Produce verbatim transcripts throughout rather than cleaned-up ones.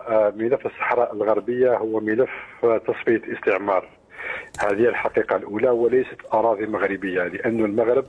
ملف الصحراء الغربية هو ملف تصفية استعمار. هذه الحقيقة الأولى وليست أراضي مغربية، لأن المغرب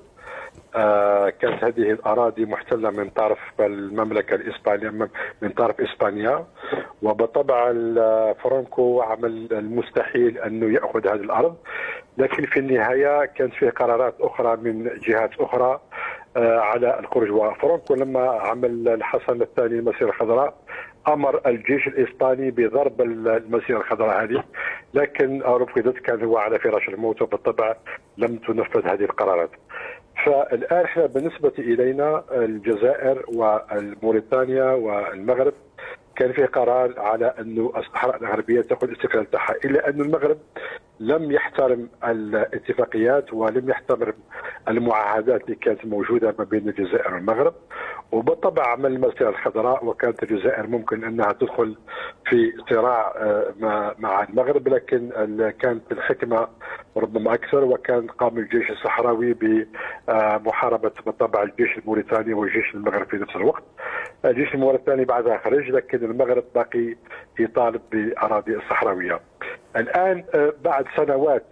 كانت هذه الأراضي محتلة من طرف المملكة الإسبانية، من طرف إسبانيا، وبالطبع فرانكو عمل المستحيل أنه يأخذ هذه الأرض، لكن في النهاية كانت فيه قرارات أخرى من جهات أخرى على الخروج. وفرانكو لما عمل الحصن الثاني المسيرة الخضراء امر الجيش الاسباني بضرب المسيره الخضراء هذه، لكن رفضت، كان هو على فراش الموت، وبالطبع لم تنفذ هذه القرارات. فالان احنا بالنسبه الينا الجزائر والموريتانيا والمغرب كان في قرار على انه الصحراء الغربيه تاخذ الاستقلال تاعها، الا ان المغرب لم يحترم الاتفاقيات ولم يحترم المعاهدات اللي كانت موجوده ما بين الجزائر والمغرب، وبالطبع عمل المسيره الخضراء، وكانت الجزائر ممكن انها تدخل في صراع مع المغرب، لكن كانت الحكمه ربما اكثر، وكان قام الجيش الصحراوي بمحاربه بالطبع الجيش الموريتاني والجيش المغربي في نفس الوقت. الجيش الموريتاني بعدها خرج، لكن المغرب باقي يطالب باراضي الصحراويه. الان بعد سنوات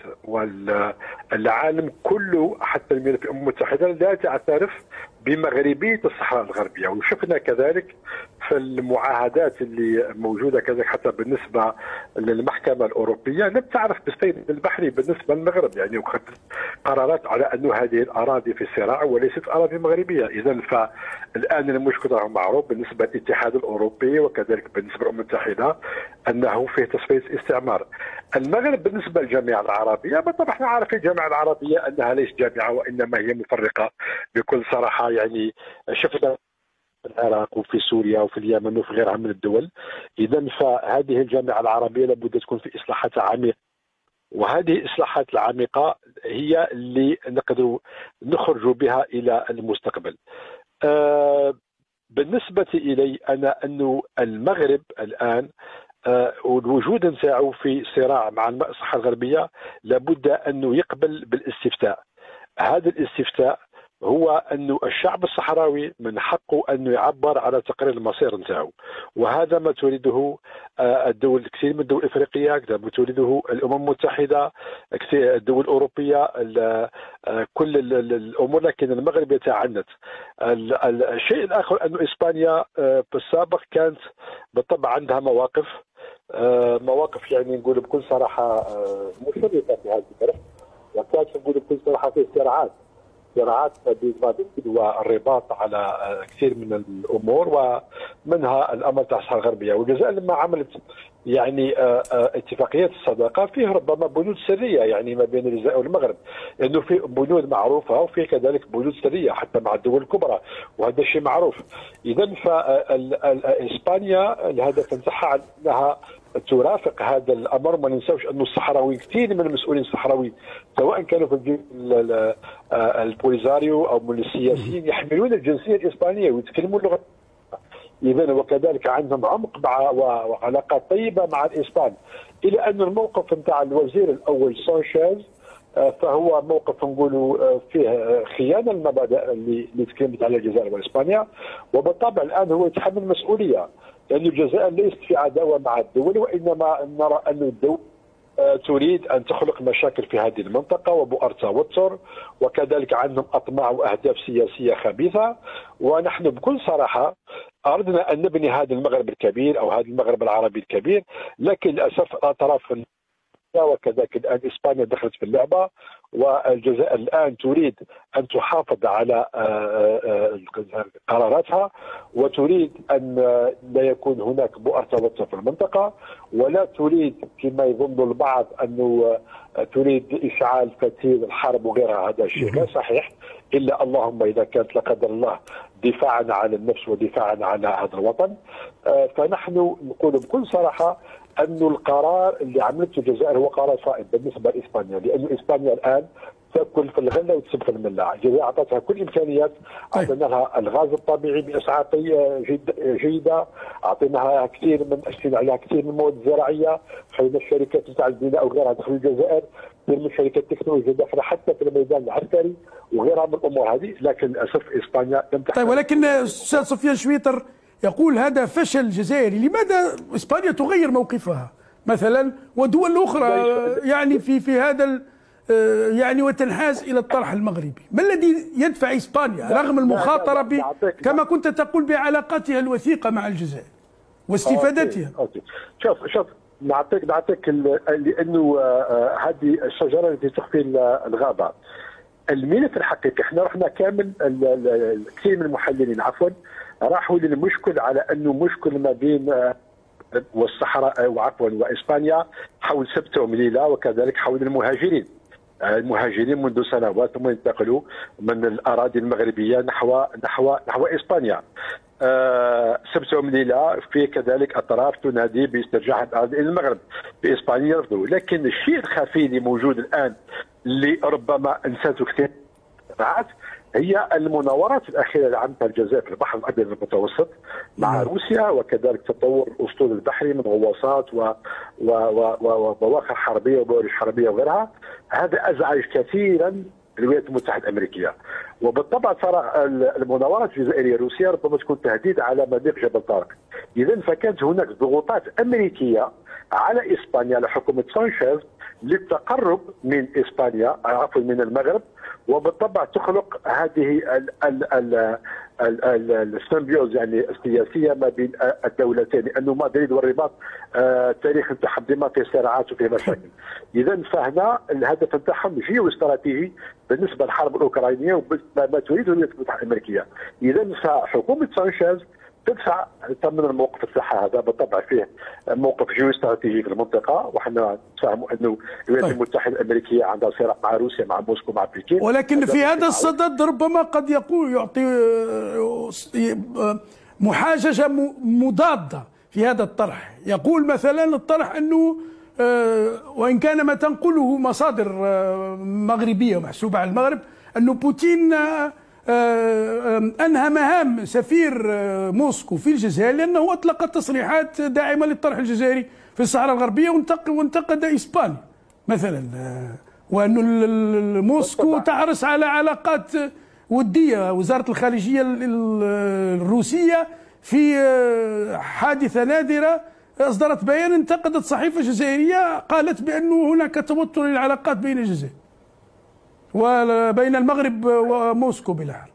والعالم كله حتى الامم المتحده لا تعترف بمغربيه الصحراء الغربيه، وشفنا كذلك في المعاهدات اللي موجوده كذلك حتى بالنسبه للمحكمه الاوروبيه لم تعرف بالصيد البحري بالنسبه للمغرب، يعني وخذت قرارات على انه هذه الاراضي في صراع وليست اراضي مغربيه. اذا فالان المشكل راهو معروف بالنسبه للاتحاد الاوروبي وكذلك بالنسبه للامم المتحده انه فيه تصفيه استعمار. المغرب بالنسبه للجامعه العربيه بالطبع احنا عارفين الجامعه العربيه انها ليست جامعه وانما هي مفرقه بكل صراحه، يعني شفنا في العراق وفي سوريا وفي اليمن وفي غيرها من الدول. اذا فهذه الجامعه العربيه لابد تكون في اصلاحات عميقه، وهذه الاصلاحات العميقه هي اللي نقدر نخرج بها الى المستقبل. أه بالنسبه الي انا انه المغرب الان أه والوجود نتاعو في صراع مع الصحراء الغربيه لابد انه يقبل بالاستفتاء. هذا الاستفتاء هو أن الشعب الصحراوي من حقه أن يعبر على تقرير المصير نتاعو، وهذا ما تريده الدول، كثير من الدول الإفريقية، ما تريده الأمم المتحدة، الدول الأوروبية، كل الأمور، لكن المغرب يتعنت. الشيء الآخر أن إسبانيا في السابق كانت بالطبع عندها مواقف مواقف يعني نقول بكل صراحة مشرفة في هذا الملف، وكانت نقول بكل صراحة في صراعات صراعات بين مدريد والرباط على كثير من الامور، ومنها الامر تاع الصحراء الغربيه. والجزائر لما عملت يعني اتفاقيه الصداقه فيه ربما بنود سريه يعني ما بين الجزائر والمغرب، لانه في بنود معروفه وفي كذلك بنود سريه حتى مع الدول الكبرى، وهذا الشيء معروف. اذا فاسبانيا الهدف نتاعها انها ترافق هذا الامر. ما ننساوش انه الصحراوي كثير من المسؤولين الصحراويين سواء كانوا في البوليزاريو او من السياسيين يحملون الجنسيه الاسبانيه ويتكلمون اللغه، اذا وكذلك عندهم عمق مع وعلاقات طيبه مع الاسبان، الى ان الموقف نتاع الوزير الاول سانشيز فهو موقف نقولوا فيه خيانه المبادئ اللي اللي تكلمت على الجزائر واسبانيا، وبالطبع الان هو يتحمل المسؤوليه، لأن الجزائر ليست في عداوة مع الدول، وإنما نرى أن الدول تريد أن تخلق مشاكل في هذه المنطقة وبؤر توتر، وكذلك عندهم أطماع وأهداف سياسية خبيثة. ونحن بكل صراحة أردنا أن نبني هذا المغرب الكبير أو هذا المغرب العربي الكبير، لكن للأسف الأطراف وكذلك الآن إسبانيا دخلت في اللعبة، والجزائر الآن تريد أن تحافظ على قراراتها، وتريد أن لا يكون هناك بؤر توتر في المنطقة، ولا تريد كما يظن البعض أنه تريد إشعال فتيل الحرب وغيرها. هذا الشيء لا صحيح، إلا اللهم إذا كانت لا قدر الله دفاعا عن النفس ودفاعا على هذا الوطن. فنحن نقول بكل صراحة أن القرار اللي عملته الجزائر هو قرار صائب بالنسبة لإسبانيا، لأن إسبانيا الآن تأكل في الغلة وتسب في الملة. الجزائر أعطتها كل الإمكانيات، أعطينا لها الغاز الطبيعي بأسعار جيدة، أعطيناها كثير من أشترينا عليها كثير من المواد الزراعية، خلينا الشركات نتاع البناء وغيرها تدخل الجزائر، كثير من شركات التكنولوجيا داخلة حتى في الميدان العسكري وغيرها من الأمور هذه، لكن للأسف إسبانيا لم تحترم. طيب ولكن أستاذ سفيان شويتر يقول هذا فشل جزائري. لماذا إسبانيا تغير موقفها مثلا ودول أخرى يعني في في هذا يعني وتنحاز إلى الطرح المغربي؟ ما الذي يدفع إسبانيا رغم المخاطرة ب كما كنت تقول بعلاقاتها الوثيقة مع الجزائر واستفادتها؟ أوكي. شوف شوف نعطيك نعطيك لأنه هذه الشجرة التي تخفي الغابة. الملف الحقيقي احنا رحنا كامل كثير من المحللين عفوا راحوا للمشكل على انه مشكل ما بين والصحراء وعفوا واسبانيا حول سبته ومليله وكذلك حول المهاجرين. المهاجرين منذ سنوات ثم ينتقلوا من الاراضي المغربيه نحو نحو نحو اسبانيا. أه سبته ومليله في كذلك اطراف تنادي باسترجاع الاراضي الى المغرب. في اسبانيا يرفضوا، لكن الشيء الخفي اللي موجود الان اللي ربما انساته كثير هي المناورات الاخيره اللي عملتها الجزائر في البحر الابيض المتوسط مع روسيا، وكذلك تطور الاسطول البحري من غواصات وبواخر حربيه وبوارج حربيه وغيرها. هذا ازعج كثيرا الولايات المتحده الامريكيه، وبالطبع ترى المناورات الجزائريه الروسيه ربما تكون تهديد على مضيق جبل طارق. اذا فكانت هناك ضغوطات امريكيه على اسبانيا على حكومه سانشيز للتقرب من اسبانيا عفوا من المغرب، وبالطبع تخلق هذه السيمبيوز يعني السياسيه ما بين الدولتين، لانه مدريد والرباط آه تاريخ نتاعهم ديما فيه صراعات وفيه مشاكل. اذا فهنا الهدف نتاعهم جيو استراتيجي بالنسبه للحرب الاوكرانيه وما تريده الولايات المتحده الامريكيه. اذا فحكومه سانشيز تدفع ثمن الموقف تاعها هذا، بالطبع فيه موقف جيو استراتيجي في المنطقه، وحنا نفهموا انه الولايات المتحده الامريكيه عندها صراع مع روسيا مع موسكو مع بكين. ولكن في هذا الصدد ربما قد يقول يعطي محاججه مضاده في هذا الطرح. يقول مثلا الطرح انه وان كان ما تنقله مصادر مغربيه محسوبه على المغرب انه بوتين انهى مهام سفير موسكو في الجزائر لانه اطلق تصريحات داعمه للطرح الجزائري في الصحراء الغربيه وانتقد اسبانيا مثلا، وانه موسكو تحرص على علاقات وديه. وزاره الخارجيه الروسيه في حادثه نادره اصدرت بيان انتقدت صحيفه جزائريه قالت بانه هناك توتر للعلاقات بين الجزائر وبين المغرب وموسكو بلا حال.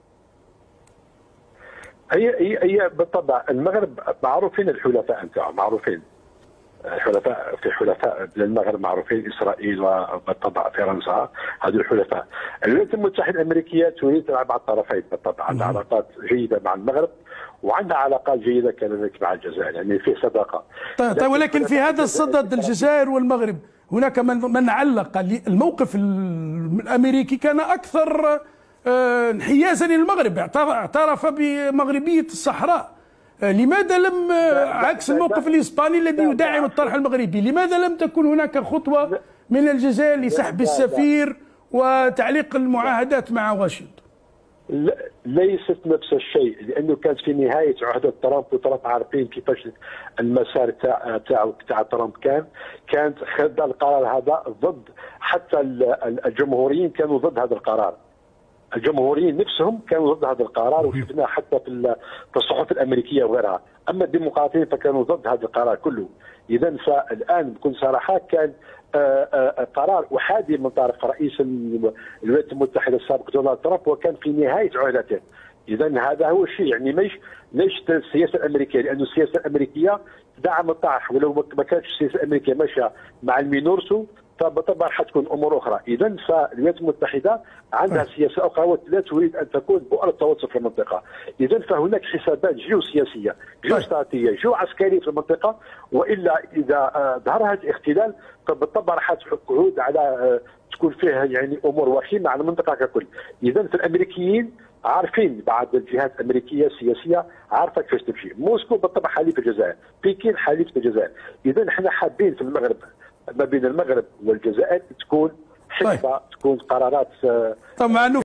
هي هي هي بالطبع المغرب معروفين الحلفاء نتاعهم معروفين. الحلفاء في حلفاء للمغرب معروفين اسرائيل وبالطبع فرنسا، هذو الحلفاء. الولايات المتحده الامريكيه تريد تلعب على الطرفين بالطبع، عندها علاقات جيده مع المغرب وعندها علاقات جيده كذلك مع الجزائر، يعني في صداقه. طيب ولكن في هذا الصدد الجزائر والمغرب هناك من من علق الموقف الامريكي كان اكثر انحيازا للمغرب، اعترف بمغربيه الصحراء. لماذا لم عكس الموقف الاسباني الذي يدعم الطرح المغربي، لماذا لم تكن هناك خطوه من الجزائر لسحب السفير وتعليق المعاهدات مع واشنطن؟ ليست نفس الشيء، لانه كانت في نهايه عهده ترامب، وترامب عارفين كيفاش المسار تاع تاع تاع ترامب كان كانت خد القرار هذا ضد، حتى الجمهوريين كانوا ضد هذا القرار. الجمهوريين نفسهم كانوا ضد هذا القرار، وشفناه حتى في في الصحف الامريكيه وغيرها. اما الديمقراطيين فكانوا ضد هذا القرار كله. اذا فالان بكل صراحه كان قرار احادي من طرف رئيس الولايات المتحده السابق دونالد ترامب، وكان في نهايه عهدته. اذا هذا هو الشيء، يعني مش ليش السياسه الامريكيه، لانه السياسه الامريكيه تدعم الطرح، ولو ما كانتش السياسه الامريكيه ماشيه مع المينورسو فبالطبع حتكون امور اخرى. اذا فالولايات المتحده عندها سياسه اخرى ولا تريد ان تكون بؤره التوسط في المنطقه. اذا فهناك حسابات جيوسياسيه جيوستراتيجيه جيو عسكريه في المنطقه، والا اذا ظهر هذا الاختلال فبالطبع راح تعود على تكون فيه يعني امور وخيمه على المنطقه ككل. اذا فالامريكيين عارفين، بعض الجهات الامريكيه السياسيه عارفه كيفاش تمشي. موسكو بالطبع حليف الجزائر، بكين حليف الجزائر. اذا احنا حابين في المغرب ما بين المغرب والجزائر تكون حسبه، تكون قرارات طبعا.